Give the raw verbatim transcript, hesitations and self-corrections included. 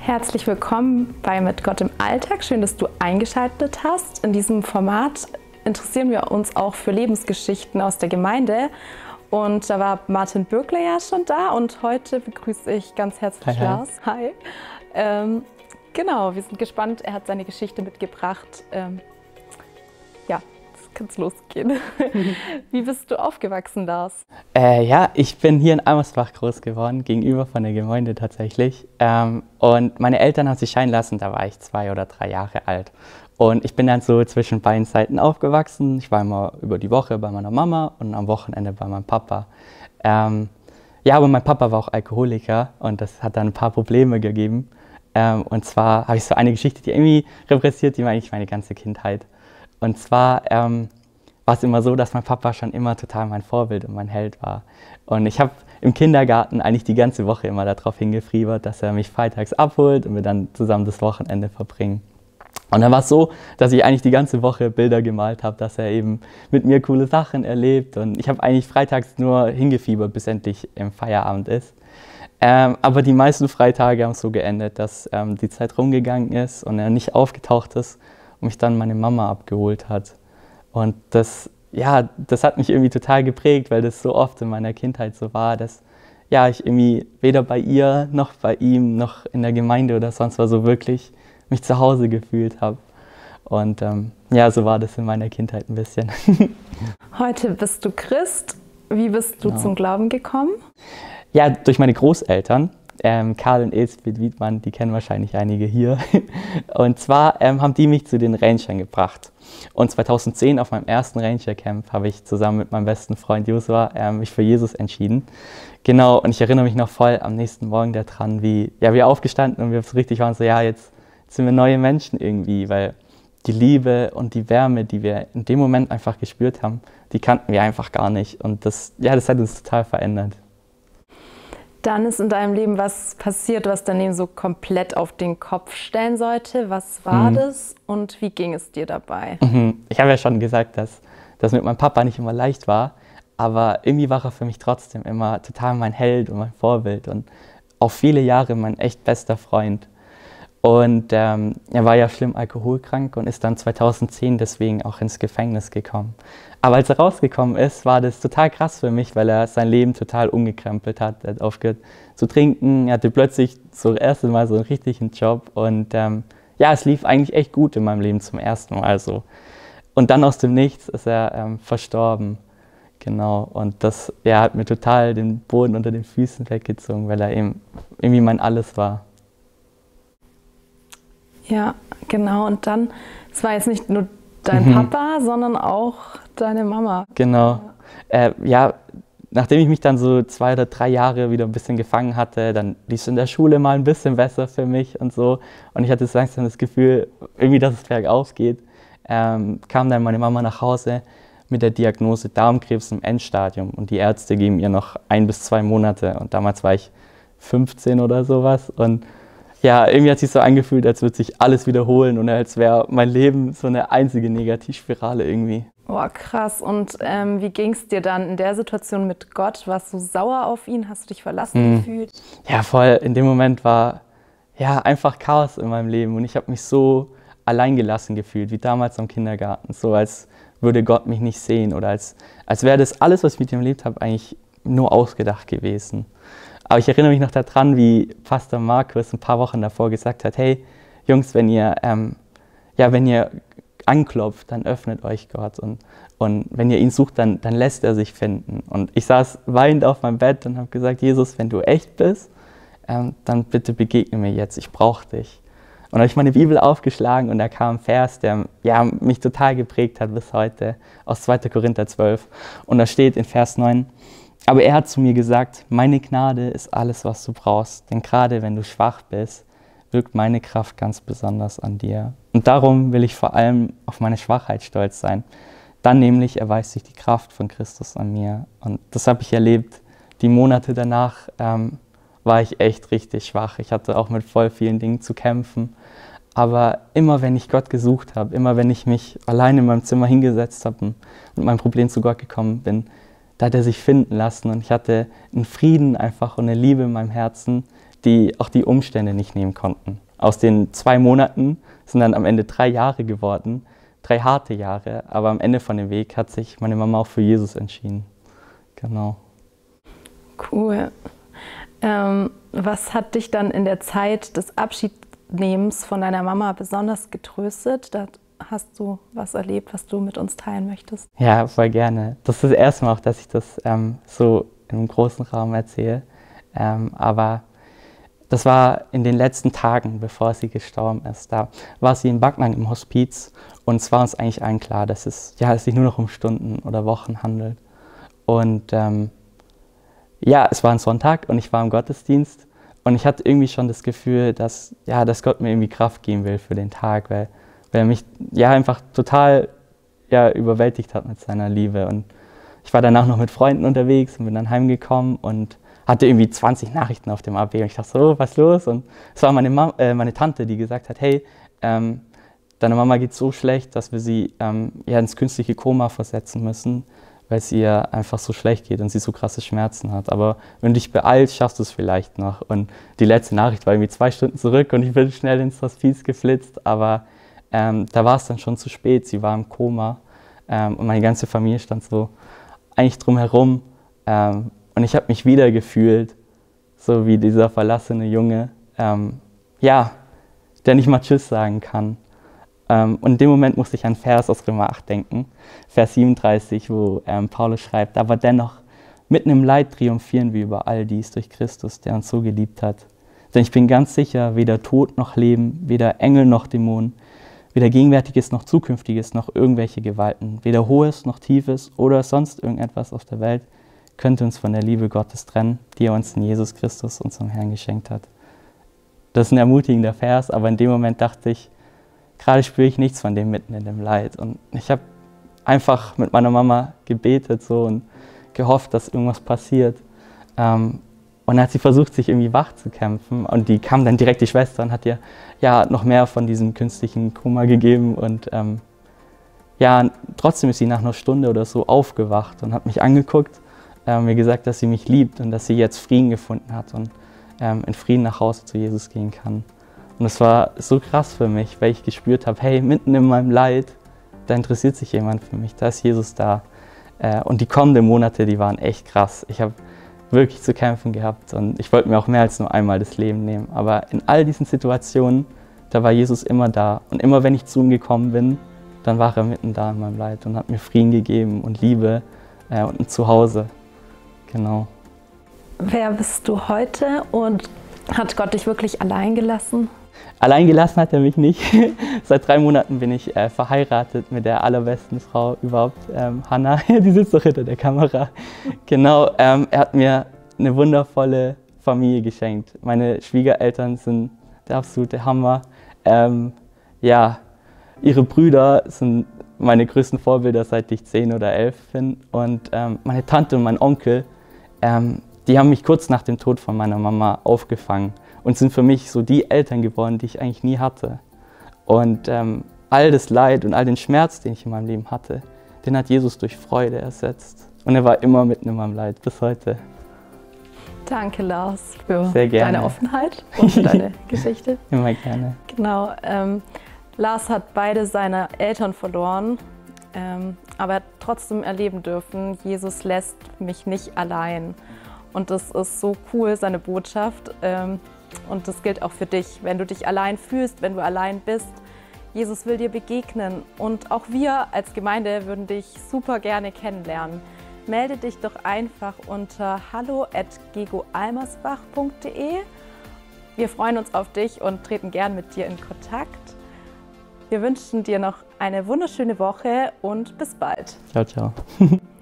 Herzlich willkommen bei Mit Gott im Alltag. Schön, dass du eingeschaltet hast. In diesem Format interessieren wir uns auch für Lebensgeschichten aus der Gemeinde. Und da war Martin Bürgler ja schon da und heute begrüße ich ganz herzlich Hi, hi. Lars. Hi. Ähm, genau, wir sind gespannt. Er hat seine Geschichte mitgebracht. Ähm, ja, jetzt kann es losgehen. Wie bist du aufgewachsen, Lars? Äh, ja, ich bin hier in Almersbach groß geworden, gegenüber von der Gemeinde tatsächlich. Ähm, und meine Eltern haben sich scheiden lassen, da war ich zwei oder drei Jahre alt. Und ich bin dann so zwischen beiden Seiten aufgewachsen. Ich war immer über die Woche bei meiner Mama und am Wochenende bei meinem Papa. Ähm, ja, aber mein Papa war auch Alkoholiker und das hat dann ein paar Probleme gegeben. Ähm, und zwar habe ich so eine Geschichte, die irgendwie repräsentiert, die war eigentlich meine ganze Kindheit. Und zwar ähm, war es immer so, dass mein Papa schon immer total mein Vorbild und mein Held war. Und ich habe im Kindergarten eigentlich die ganze Woche immer darauf hingefiebert, dass er mich freitags abholt und wir dann zusammen das Wochenende verbringen. Und dann war es so, dass ich eigentlich die ganze Woche Bilder gemalt habe, dass er eben mit mir coole Sachen erlebt. Und ich habe eigentlich freitags nur hingefiebert, bis endlich im Feierabend ist. Ähm, aber die meisten Freitage haben so geendet, dass ähm, die Zeit rumgegangen ist und er nicht aufgetaucht ist und mich dann meine Mama abgeholt hat. Und das, ja, das hat mich irgendwie total geprägt, weil das so oft in meiner Kindheit so war, dass ja, ich irgendwie weder bei ihr noch bei ihm noch in der Gemeinde oder sonst was so wirklich mich zu Hause gefühlt habe. Und ähm, ja, so war das in meiner Kindheit ein bisschen. Heute bist du Christ. Wie bist du Genau. zum Glauben gekommen? Ja, durch meine Großeltern, ähm, Karl und Elsbeth Wiedmann, die kennen wahrscheinlich einige hier. Und zwar ähm, haben die mich zu den Rangern gebracht. Und zweitausendzehn auf meinem ersten Ranger-Camp habe ich zusammen mit meinem besten Freund Joshua ähm, mich für Jesus entschieden. Genau, und ich erinnere mich noch voll am nächsten Morgen daran, wie ja, wir aufgestanden und wir so richtig waren so, ja, jetzt sind wir neue Menschen irgendwie, weil die Liebe und die Wärme, die wir in dem Moment einfach gespürt haben, die kannten wir einfach gar nicht. Und das, ja, das hat uns total verändert. Dann ist in deinem Leben was passiert, was dein Leben so komplett auf den Kopf stellen sollte. Was war Mhm. das und wie ging es dir dabei? Mhm. Ich habe ja schon gesagt, dass das mit meinem Papa nicht immer leicht war, aber irgendwie war er für mich trotzdem immer total mein Held und mein Vorbild und auch viele Jahre mein echt bester Freund. Und ähm, er war ja schlimm alkoholkrank und ist dann zweitausendzehn deswegen auch ins Gefängnis gekommen. Aber als er rausgekommen ist, war das total krass für mich, weil er sein Leben total umgekrempelt hat. Er hat aufgehört zu trinken, er hatte plötzlich so das erste Mal so einen richtigen Job. Und ähm, ja, es lief eigentlich echt gut in meinem Leben zum ersten Mal so. Und dann aus dem Nichts ist er ähm, verstorben. Genau, und das ja, hat mir total den Boden unter den Füßen weggezogen, weil er eben irgendwie mein Alles war. Ja, genau. Und dann, es war jetzt nicht nur dein Mhm. Papa, sondern auch deine Mama. Genau. Äh, ja, nachdem ich mich dann so zwei oder drei Jahre wieder ein bisschen gefangen hatte, dann lief es in der Schule mal ein bisschen besser für mich und so. Und ich hatte so langsam das Gefühl, irgendwie, dass es bergauf geht. Ähm, kam dann meine Mama nach Hause mit der Diagnose Darmkrebs im Endstadium. Und die Ärzte geben ihr noch ein bis zwei Monate. Und damals war ich fünfzehn oder sowas. Und ja, irgendwie hat sich so angefühlt, als würde sich alles wiederholen und als wäre mein Leben so eine einzige Negativspirale irgendwie. Boah, krass. Und ähm, wie ging es dir dann in der Situation mit Gott? Warst du sauer auf ihn? Hast du dich verlassen Hm. gefühlt? Ja, voll. In dem Moment war ja einfach Chaos in meinem Leben und ich habe mich so alleingelassen gefühlt, wie damals am Kindergarten. So als würde Gott mich nicht sehen oder als, als wäre das alles, was ich mit ihm erlebt habe, eigentlich nur ausgedacht gewesen. Aber ich erinnere mich noch daran, wie Pastor Markus ein paar Wochen davor gesagt hat, hey Jungs, wenn ihr, ähm, ja, wenn ihr anklopft, dann öffnet euch Gott und, und wenn ihr ihn sucht, dann, dann lässt er sich finden. Und ich saß weinend auf meinem Bett und habe gesagt, Jesus, wenn du echt bist, ähm, dann bitte begegne mir jetzt, ich brauche dich. Und habe ich meine Bibel aufgeschlagen und da kam ein Vers, der ja, mich total geprägt hat bis heute, aus zweiter Korinther zwölf. Und da steht in Vers neun, aber er hat zu mir gesagt, meine Gnade ist alles, was du brauchst, denn gerade wenn du schwach bist, wirkt meine Kraft ganz besonders an dir. Und darum will ich vor allem auf meine Schwachheit stolz sein. Dann nämlich erweist sich die Kraft von Christus an mir. Und das habe ich erlebt. Die Monate danach ähm, war ich echt richtig schwach. Ich hatte auch mit voll vielen Dingen zu kämpfen. Aber immer wenn ich Gott gesucht habe, immer wenn ich mich allein in meinem Zimmer hingesetzt habe und mit meinem Problem zu Gott gekommen bin, da hat er sich finden lassen und ich hatte einen Frieden einfach und eine Liebe in meinem Herzen, die auch die Umstände nicht nehmen konnten. Aus den zwei Monaten sind dann am Ende drei Jahre geworden, drei harte Jahre, aber am Ende von dem Weg hat sich meine Mama auch für Jesus entschieden. Genau. Cool. Ähm, was hat dich dann in der Zeit des Abschiednehmens von deiner Mama besonders getröstet? Da hast du was erlebt, was du mit uns teilen möchtest? Ja, voll gerne. Das ist das erste Mal auch, dass ich das ähm, so in einem großen Raum erzähle. Ähm, aber das war in den letzten Tagen, bevor sie gestorben ist. Da war sie in Backnang im Hospiz und es war uns eigentlich allen klar, dass es, ja, es sich nur noch um Stunden oder Wochen handelt. Und ähm, ja, es war ein Sonntag und ich war im Gottesdienst und ich hatte irgendwie schon das Gefühl, dass, ja, dass Gott mir irgendwie Kraft geben will für den Tag, weil, weil er mich ja, einfach total ja, überwältigt hat mit seiner Liebe. Und ich war danach noch mit Freunden unterwegs und bin dann heimgekommen und hatte irgendwie zwanzig Nachrichten auf dem A B und ich dachte so, oh, was ist los? Und es war meine, Mama, äh, meine Tante, die gesagt hat, hey, ähm, deiner Mama geht so schlecht, dass wir sie ähm, ja, ins künstliche Koma versetzen müssen, weil es ihr einfach so schlecht geht und sie so krasse Schmerzen hat. Aber wenn du dich beeilst, schaffst du es vielleicht noch. Und die letzte Nachricht war irgendwie zwei Stunden zurück und ich bin schnell ins Hospiz geflitzt, aber ähm, da war es dann schon zu spät, sie war im Koma ähm, und meine ganze Familie stand so eigentlich drumherum. Ähm, Und ich habe mich wieder gefühlt, so wie dieser verlassene Junge, ähm, ja, der nicht mal Tschüss sagen kann. Ähm, und in dem Moment musste ich an Vers aus Römer acht denken, Vers siebenunddreißig, wo ähm, Paulus schreibt, aber dennoch, mitten im Leid triumphieren wir über all dies durch Christus, der uns so geliebt hat. Denn ich bin ganz sicher, weder Tod noch Leben, weder Engel noch Dämonen, weder Gegenwärtiges noch Zukünftiges noch irgendwelche Gewalten, weder Hohes noch Tiefes oder sonst irgendetwas auf der Welt, könnte uns von der Liebe Gottes trennen, die er uns in Jesus Christus, unserem Herrn, geschenkt hat. Das ist ein ermutigender Vers, aber in dem Moment dachte ich, gerade spüre ich nichts von dem mitten in dem Leid. Und ich habe einfach mit meiner Mama gebetet so und gehofft, dass irgendwas passiert. Ähm, und dann hat sie versucht, sich irgendwie wach zu kämpfen. Und die kam dann direkt, die Schwester, und hat ihr ja, noch mehr von diesem künstlichen Koma gegeben. Und ähm, ja, trotzdem ist sie nach einer Stunde oder so aufgewacht und hat mich angeguckt. Ähm, mir gesagt, dass sie mich liebt und dass sie jetzt Frieden gefunden hat und ähm, in Frieden nach Hause zu Jesus gehen kann. Und es war so krass für mich, weil ich gespürt habe, hey, mitten in meinem Leid, da interessiert sich jemand für mich, da ist Jesus da. Äh, und die kommenden Monate, die waren echt krass. Ich habe wirklich zu kämpfen gehabt und ich wollte mir auch mehr als nur einmal das Leben nehmen. Aber in all diesen Situationen, da war Jesus immer da. Und immer wenn ich zu ihm gekommen bin, dann war er mitten da in meinem Leid und hat mir Frieden gegeben und Liebe äh, und ein Zuhause. Genau. Wer bist du heute und hat Gott dich wirklich allein gelassen? Allein gelassen hat er mich nicht. Seit drei Monaten bin ich äh, verheiratet mit der allerbesten Frau überhaupt, ähm, Hannah. Die sitzt doch hinter der Kamera. Genau, ähm, er hat mir eine wundervolle Familie geschenkt. Meine Schwiegereltern sind der absolute Hammer. Ähm, ja, ihre Brüder sind meine größten Vorbilder, seit ich zehn oder elf bin. Und ähm, meine Tante und mein Onkel, Ähm, die haben mich kurz nach dem Tod von meiner Mama aufgefangen und sind für mich so die Eltern geworden, die ich eigentlich nie hatte. Und ähm, all das Leid und all den Schmerz, den ich in meinem Leben hatte, den hat Jesus durch Freude ersetzt. Und er war immer mitten in meinem Leid, bis heute. Danke, Lars, für Sehr gerne. deine Offenheit und für deine Geschichte. Immer gerne. Genau. Ähm, Lars hat beide seine Eltern verloren. Ähm, aber er hat trotzdem erleben dürfen, Jesus lässt mich nicht allein. Und das ist so cool, seine Botschaft. Ähm, und das gilt auch für dich, wenn du dich allein fühlst, wenn du allein bist. Jesus will dir begegnen. Und auch wir als Gemeinde würden dich super gerne kennenlernen. Melde dich doch einfach unter hallo at gegoalmersbach punkt de. Wir freuen uns auf dich und treten gern mit dir in Kontakt. Wir wünschen dir noch eine wunderschöne Woche und bis bald. Ciao, ciao.